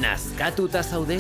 Nazkatuta zaude?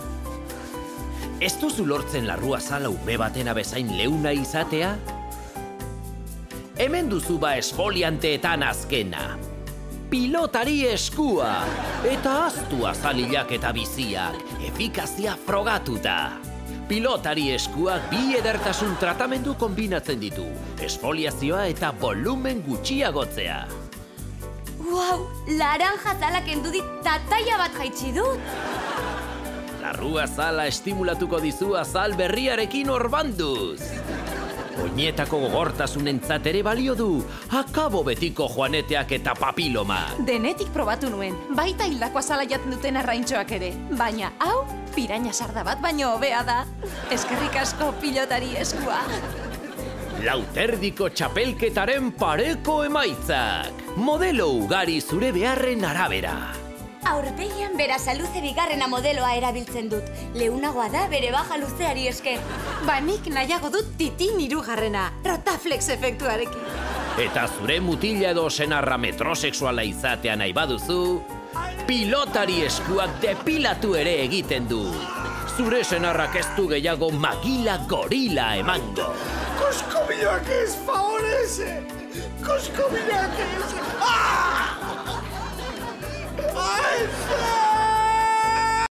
Ez duzu lortzen larruazala ume batena bezain leuna izatea? Hemen duzu ba esfolianteetan azkena. Pilotari eskua, eta aztu azalilak eta biziak, efikazia frogatuta. Pilotari eskuak bi edertasun tratamendu kombinatzen ditu, esfoliazioa eta volumen gutxiagotzea. Wow, laranja zala kendu dit tataia bat jaitsi dut. Larruazala estimulatuko dizu azal berriarekin orbanduz. Oinetako gogortasunentzat ere balio du, akabo betiko joaneteak eta papilomak. Denetik probatu nuen, baita hildako azala jaten duten arraintxoak ere. Baina, hau, piraña sarda bat baino hobea da. Eskerrik asko pilotari eskua. Lauterdiko txapelketaren pareko emaitzak. Modelo ugari zure beharren arabera. Aurpegian beraza luze bigarrena modeloa erabiltzen dut. Leunagoa da bere baja luzeari esker. Ba, nik nahiago dut titin hirugarrena, Rotaflex efektuarekin. Eta zure mutila edo senarra metrosexuala izatea nahi baduzu, pilotari eskuak depilatu ere egiten du. Zure senarrak ez du gehiago magila gorila emango. Koskobilak ez, favoreze! Koskobilak ez! Ah! ¡Ay,